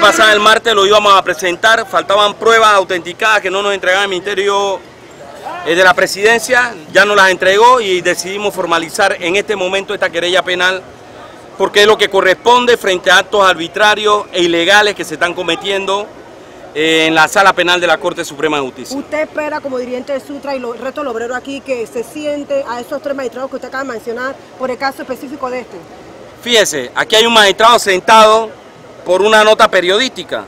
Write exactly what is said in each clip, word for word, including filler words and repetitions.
pasada, el martes, lo íbamos a presentar, faltaban pruebas autenticadas que no nos entregaba el Ministerio de la Presidencia, ya nos las entregó y decidimos formalizar en este momento esta querella penal porque es lo que corresponde frente a actos arbitrarios e ilegales que se están cometiendo en la Sala Penal de la Corte Suprema de Justicia. ¿Usted espera como dirigente de Suntra y el resto del obrero aquí que se siente a esos tres magistrados que usted acaba de mencionar por el caso específico de este? Fíjese, aquí hay un magistrado sentado por una nota periodística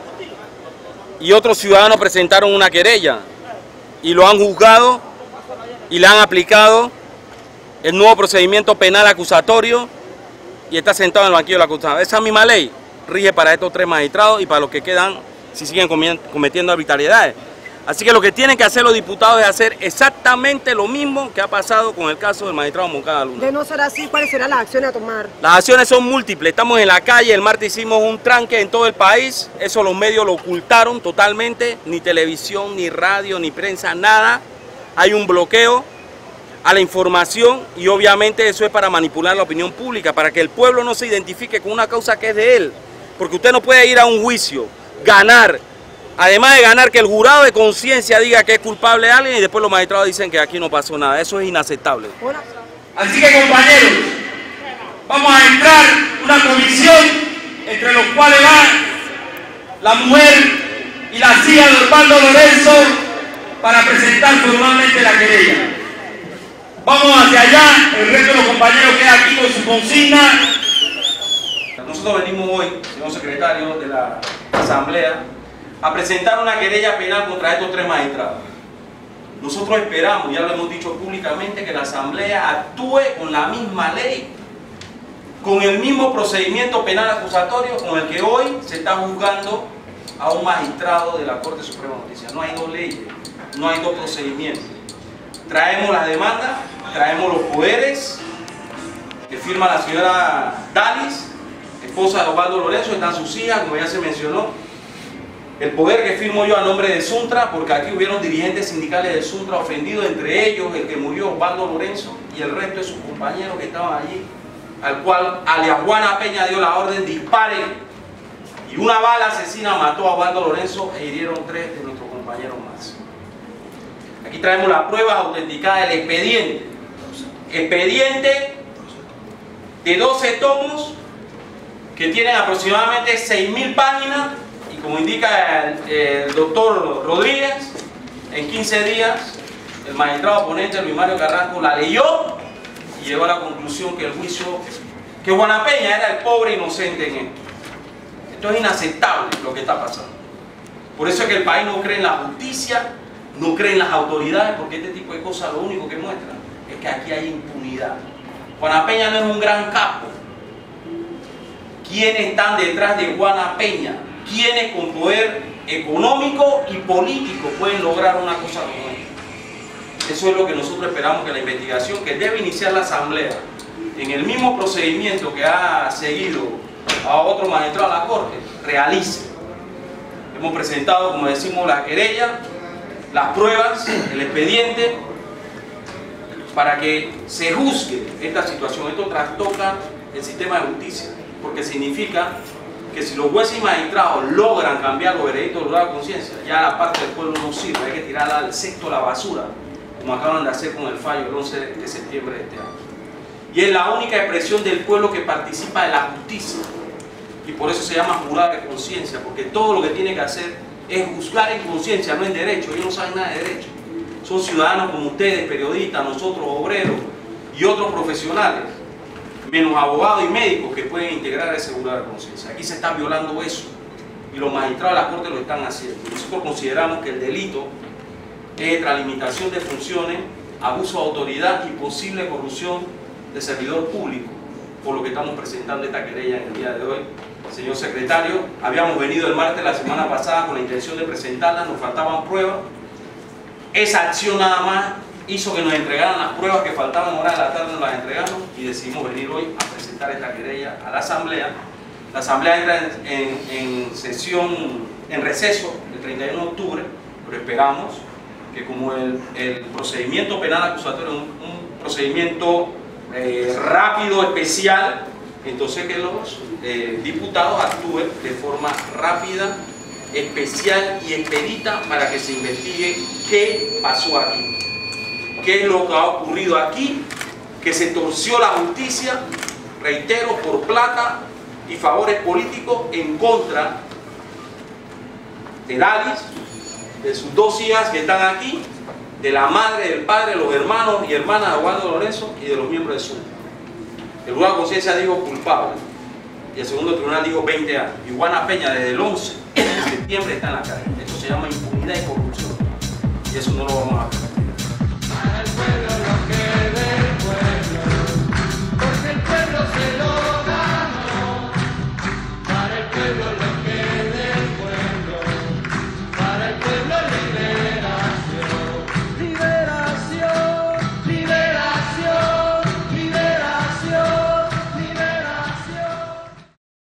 y otros ciudadanos presentaron una querella y lo han juzgado y le han aplicado el nuevo procedimiento penal acusatorio y está sentado en el banquillo de la acusación. Esa misma ley rige para estos tres magistrados y para los que quedan si siguen cometiendo arbitrariedades. Así que lo que tienen que hacer los diputados es hacer exactamente lo mismo que ha pasado con el caso del magistrado Moncada Luna. De no ser así, ¿cuáles serán las acciones a tomar? Las acciones son múltiples, estamos en la calle, el martes hicimos un tranque en todo el país, eso los medios lo ocultaron totalmente, ni televisión, ni radio, ni prensa, nada. Hay un bloqueo a la información y obviamente eso es para manipular la opinión pública, para que el pueblo no se identifique con una causa que es de él, porque usted no puede ir a un juicio, ganar, además de ganar que el jurado de conciencia diga que es culpable de alguien y después los magistrados dicen que aquí no pasó nada. Eso es inaceptable. Así que, compañeros, vamos a entrar una comisión entre los cuales va la mujer y la silla de Osvaldo Lorenzo para presentar formalmente la querella. Vamos hacia allá, el resto de los compañeros queda aquí con su consigna. Nosotros venimos hoy, señor secretario de la Asamblea, a presentar una querella penal contra estos tres magistrados. Nosotros esperamos, ya lo hemos dicho públicamente, que la Asamblea actúe con la misma ley, con el mismo procedimiento penal acusatorio con el que hoy se está juzgando a un magistrado de la Corte Suprema de Justicia. No hay dos leyes, no hay dos procedimientos. Traemos las demandas, traemos los poderes que firma la señora Dalis, esposa de Osvaldo Lorenzo, están sus hijas, como ya se mencionó. El poder que firmo yo a nombre de Suntra, porque aquí hubieron dirigentes sindicales de Suntra ofendidos, entre ellos el que murió, Osvaldo Lorenzo, y el resto de sus compañeros que estaban allí, al cual alias Juana Peña dio la orden, dispare, y una bala asesina mató a Osvaldo Lorenzo e hirieron tres de nuestros compañeros más. Aquí traemos la prueba autenticada del expediente. Expediente de doce tomos que tienen aproximadamente seis mil páginas y como indica el, el doctor Rodríguez, en quince días el magistrado oponente Luis Mario Carrasco la leyó y llegó a la conclusión que el juicio, que Juana Peña era el pobre inocente en esto. Esto es inaceptable lo que está pasando. Por eso es que el país no cree en la justicia, no cree en las autoridades, porque este tipo de cosas lo único que muestran es que aquí hay impunidad. Juana Peña no es un gran capo. ¿Quiénes están detrás de Juana Peña? ¿Quiénes con poder económico y político pueden lograr una cosa como esta? Eso es lo que nosotros esperamos que la investigación que debe iniciar la Asamblea, en el mismo procedimiento que ha seguido a otro magistrado de la Corte, realice. Hemos presentado, como decimos, la querella, las pruebas, el expediente, para que se juzgue esta situación. Esto trastoca el sistema de justicia, porque significa que si los jueces y magistrados logran cambiar los veredictos de la conciencia, ya la parte del pueblo no sirve, hay que tirarla al cesto a la basura, como acaban de hacer con el fallo el once de septiembre de este año. Y es la única expresión del pueblo que participa de la justicia, y por eso se llama jurado de conciencia, porque todo lo que tiene que hacer es juzgar en conciencia, no en derecho. Ellos no saben nada de derecho. Son ciudadanos como ustedes, periodistas, nosotros, obreros y otros profesionales, menos abogados y médicos que pueden integrar ese jurado de conciencia. Aquí se está violando eso y los magistrados de la Corte lo están haciendo. Nosotros consideramos que el delito es extralimitación de funciones, abuso de autoridad y posible corrupción de servidor público, por lo que estamos presentando esta querella en el día de hoy. Señor secretario, habíamos venido el martes la semana pasada con la intención de presentarla, nos faltaban pruebas. Esa acción nada más hizo que nos entregaran las pruebas que faltaban, horas de la tarde nos las entregamos y decidimos venir hoy a presentar esta querella a la Asamblea. La Asamblea entra en, en, en sesión, en receso el treinta y uno de octubre, pero esperamos que como el, el procedimiento penal acusatorio es un, un procedimiento eh, rápido, especial, entonces que los eh, diputados actúen de forma rápida, especial y expedita para que se investigue qué pasó aquí, qué es lo que ha ocurrido aquí, que se torció la justicia, reitero, por plata y favores políticos en contra de Dalis, de sus dos hijas que están aquí, de la madre, del padre, los hermanos y hermanas de Osvaldo Lorenzo y de los miembros de S U M. El Tribunal de Conciencia dijo culpable y el segundo tribunal dijo veinte años. Y Juana Peña desde el once de septiembre está en la calle. Eso se llama impunidad y corrupción y eso no lo vamos a ver.